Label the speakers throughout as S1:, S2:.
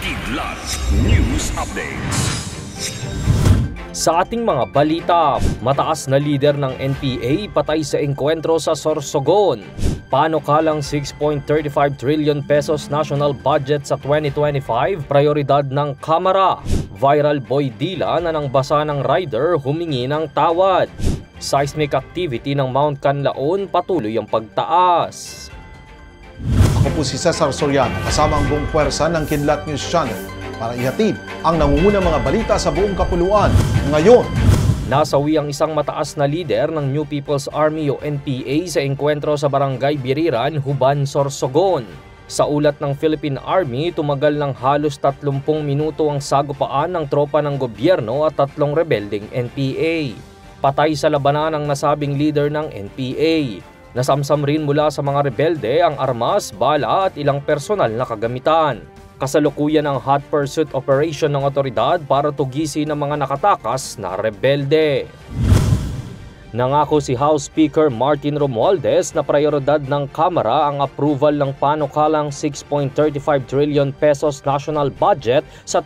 S1: Kidlat News Updates.
S2: Sa ating mga balita, mataas na lider ng NPA patay sa engkwentro sa Sorsogon. Panukalang 6.35 trillion pesos national budget sa 2025, prioridad ng Kamara. Viral boy Dila na nang basa ng rider humingi ng tawad. Seismic activity ng Mount Canlaon patuloy ang pagtaas.
S3: Ako po si Cesar Soriano, kasama ang buong puwersa ng Kidlat News Channel para ihatid ang nangungunang mga balita sa buong kapuluan ngayon.
S2: Nasawi ang isang mataas na lider ng New People's Army o NPA sa engkwentro sa Barangay Biriran, Huban, Sorsogon. Sa ulat ng Philippine Army, tumagal ng halos 30 minuto ang sagupaan ng tropa ng gobyerno at 3 rebeldeng NPA. Patay sa labanan ang nasabing leader ng NPA. Nasamsam rin mula sa mga rebelde ang armas, bala at ilang personal na kagamitan. Kasalukuyan ang hot pursuit operation ng otoridad para tugisin ang mga nakatakas na rebelde. Nangako si House Speaker Martin Romualdez na prioridad ng Kamara ang approval ng panukalang 6.35 trillion pesos national budget sa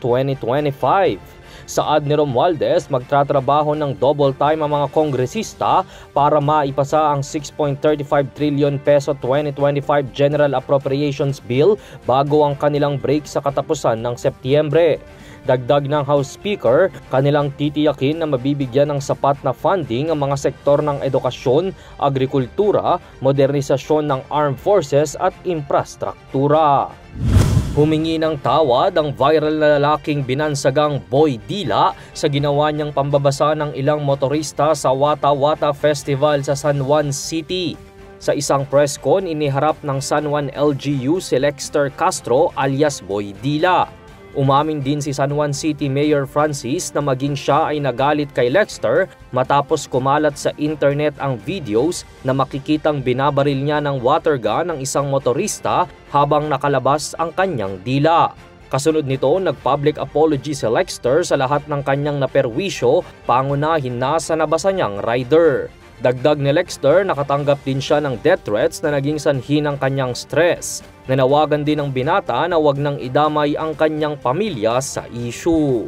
S2: 2025. Saad ni Romualdez, magtatrabaho ng double time ang mga kongresista para maipasa ang 6.35 trillion peso 2025 General Appropriations Bill bago ang kanilang break sa katapusan ng Setyembre. Dagdag ng House Speaker, kanilang titiyakin na mabibigyan ng sapat na funding ang mga sektor ng edukasyon, agrikultura, modernisasyon ng armed forces at infrastruktura. Humingi ng tawad ang viral na lalaking binansagang Boy Dila sa ginawa niyang pambabasa ng ilang motorista sa Wata Wata Festival sa San Juan City. Sa isang press con, iniharap ng San Juan LGU si Lexter Castro alias Boy Dila. Umamin din si San Juan City Mayor Francis na maging siya ay nagalit kay Lexter matapos kumalat sa internet ang videos na makikitang binabaril niya ng water gun ng isang motorista habang nakalabas ang kanyang dila. Kasunod nito, nag-public apology si Lexter sa lahat ng kanyang naperwisyo, pangunahin na sa nabasa niyang rider. Dagdag ni Lexter, nakatanggap din siya ng death threats na naging sanhi ng kanyang stress. Nanawagan din ng binata na wag nang idamay ang kanyang pamilya sa issue.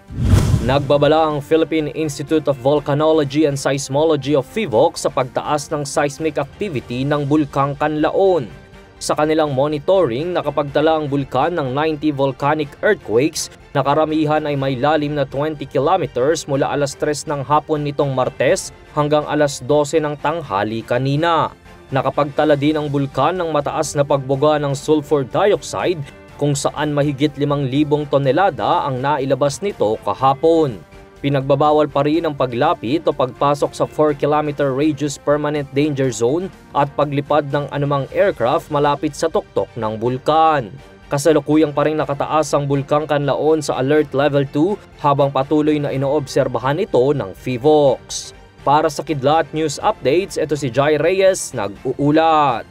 S2: Nagbabala ang Philippine Institute of Volcanology and Seismology of PHIVOLC sa pagtaas ng seismic activity ng Bulkang Canlaon. Sa kanilang monitoring, nakapagtala ang bulkan ng 90 volcanic earthquakes na karamihan ay may lalim na 20 kilometers mula alas 3 ng hapon nitong Martes hanggang alas 12 ng tanghali kanina. Nakapagtala din ang bulkan ng mataas na pagbuga ng sulfur dioxide kung saan mahigit 5,000 tonelada ang nailabas nito kahapon. Pinagbabawal pa rin ang paglapit o pagpasok sa 4-kilometer radius permanent danger zone at paglipad ng anumang aircraft malapit sa tuktok ng bulkan. Kasalukuyang pa rin nakataas ang Bulkang Canlaon sa Alert Level 2 habang patuloy na inoobserbahan ito ng PHIVOLC. Para sa Kidlat News Updates, ito si Jai Reyes, nag-uulat.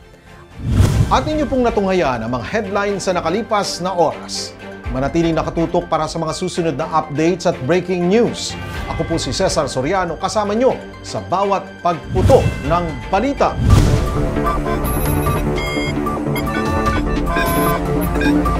S3: At ninyo pong natunghayan ang mga headlines sa nakalipas na oras. Manatiling nakatutok para sa mga susunod na updates at breaking news. Ako po si Cesar Soriano, kasama nyo sa bawat pagputok ng balita.